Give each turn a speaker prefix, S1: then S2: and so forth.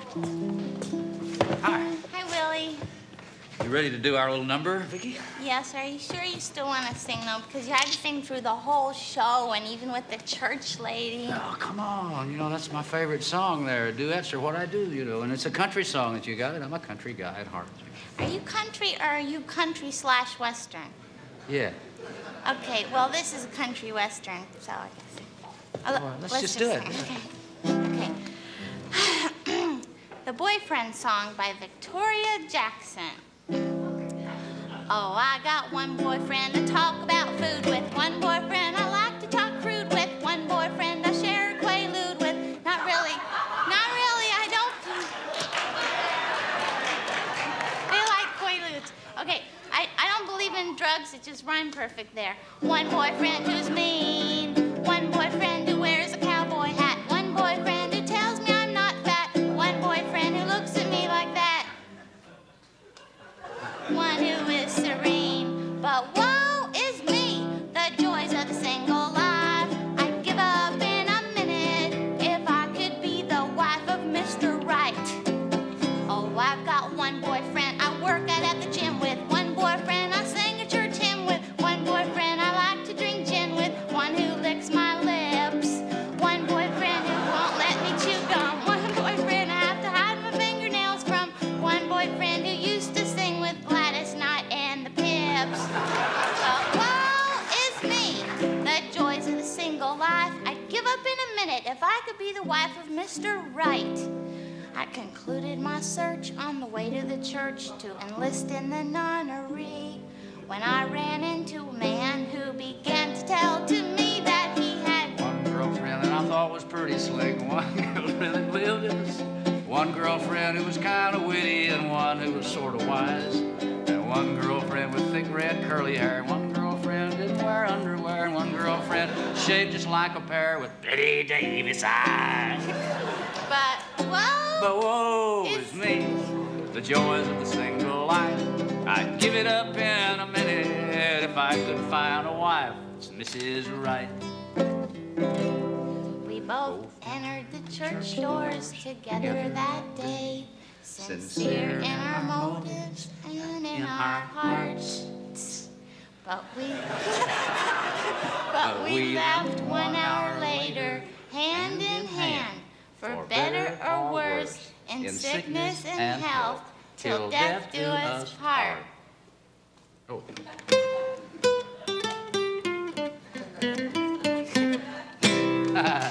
S1: Hi.
S2: Hi, Willie.
S1: You ready to do our little number, Vicky?
S2: Yes, are you sure you still want to sing, though? Because you had to sing through the whole show and even with the church lady.
S1: Oh, come on. You know, that's my favorite song there. Duets are what I do, you know. And it's a country song that you got it. I'm a country guy at heart.
S2: Are you country or are you country/western?
S1: Yeah.
S2: Okay, well, this is a country-western, so I guess.
S1: Well, let's just do it.
S2: Okay. The Boyfriend Song by Victoria Jackson. Oh, I got one boyfriend to talk about food with. One boyfriend I like to talk crude with. One boyfriend I share a quaalude with. Not really, I don't. They like quaaludes. Okay, I don't believe in drugs, it just rhymed perfect there. One boyfriend who's mean. One boyfriend who wears a cowboy hat. One boyfriend who tells me I'm not fat. One boyfriend who looks at me like that. One who is serene, but woe is me, the joys of the single life. I'd give up in a minute if I could be the wife of Mr. Right. Oh, I've got one boyfriend I work out at the gym with. One boyfriend I sing a church hymn with. One boyfriend I like to drink gin with. One who licks my lips. One boyfriend who won't let me chew gum. One boyfriend I have to hide my fingernails from. One boyfriend who used to sing with Gladys Knight and the Pips. Woe is me, the joys of the single life. I'd give up in a minute if I could be the wife of Mr. Right. I concluded my search on the way to the church to enlist in the nunnery when I ran into a man who began to tell to me that he had
S1: One girlfriend that I thought was pretty slick. One girlfriend that lived in the... One girlfriend who was kind of witty and one who was sort of wise. And one girlfriend with thick red curly hair. One girlfriend didn't wear underwear. And one girlfriend shaved just like a pear with Betty Davis eyes.
S2: But
S1: woe is me, the joys of the single life. I'd give it up in a minute if I could find a wife that's Mrs. Right.
S2: We both entered the church doors together that day, sincere in our motives and in our hearts. But we left 1 hour later, hand in hand, for better or worse, in sickness and health, till death do us part.
S1: Oh.